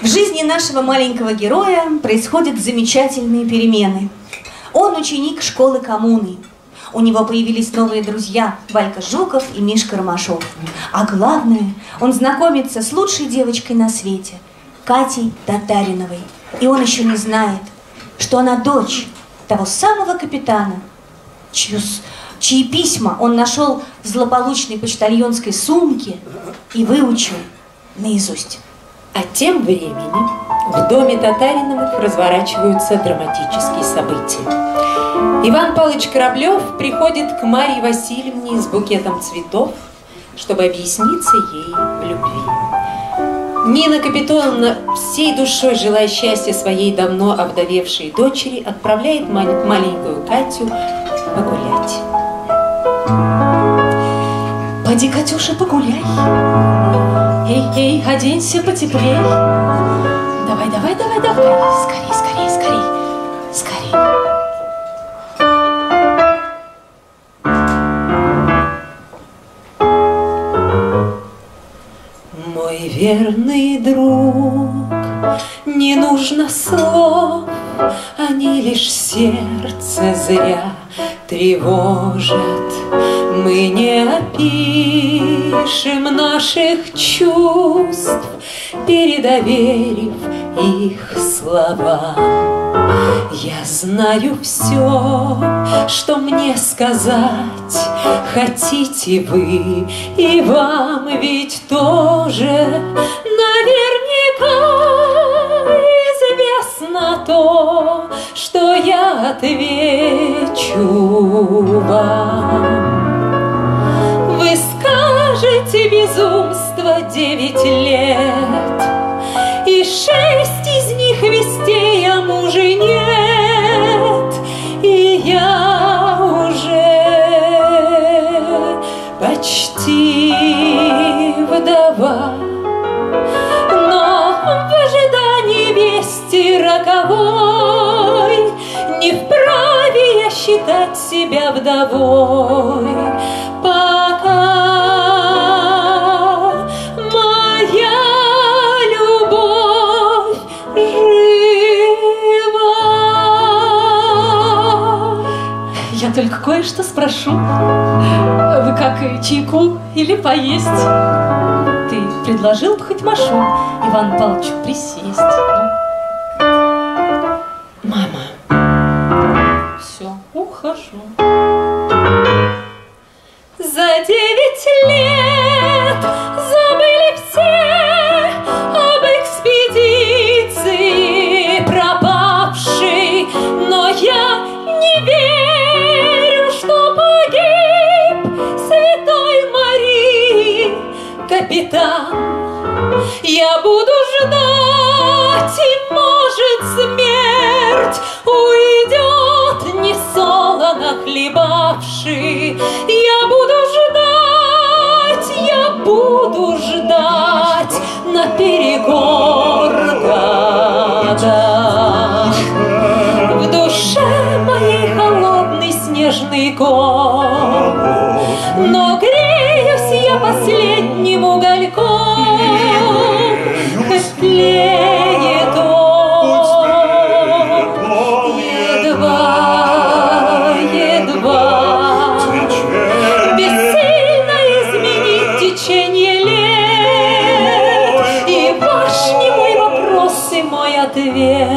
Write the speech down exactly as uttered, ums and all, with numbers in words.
В жизни нашего маленького героя происходят замечательные перемены. Он ученик школы коммуны. У него появились новые друзья Валька Жуков и Мишка Ромашов. А главное, он знакомится с лучшей девочкой на свете, Катей Татариновой. И он еще не знает, что она дочь того самого капитана, чью, чьи письма он нашел в злополучной почтальонской сумке и выучил наизусть. А тем временем в доме Татариновых разворачиваются драматические события. Иван Павлович Кораблев приходит к Марье Васильевне с букетом цветов, чтобы объясниться ей в любви. Нина Капитоновна, всей душой желая счастья своей давно овдовевшей дочери, отправляет маленькую Катю погулять. Пойди, Катюша, погуляй. Эй, эй, оденься потеплей. Давай, давай, давай, давай. Скорей, скорей, скорей, скорей. Мой верный друг, не нужно слов, они лишь сердце зря тревожат. Мы не опишем наших чувств, передоверив их словам. Я знаю все, что мне сказать хотите вы, и вам ведь тоже наверняка известно то, что я отвечу вам. Вы скажете безумство девять лет, и шесть из них вестей о муже нет, и я уже почти вдова. Но в ожидании вести роковой не вправе я считать себя вдовой, пока моя любовь жива. Я только кое-что спрошу. Вы как, чайку или поесть? Ты предложил бы хоть Машу Ивану Павловичу присесть? Мама. Все, ухожу. За девять лет забыли все об экспедиции пропавшей, но я не верю, что погиб Святой Марии капитан. Я буду ждать, и может смерть уйдет несолоно хлебавший. Я буду ждать, я буду ждать наперекор годам. В душе моей холодный снежный ком, но греюсь я последним угольком. Тлеет он, едва, едва, бессильно изменить течение лет. И ваш немой вопрос, и мой ответ.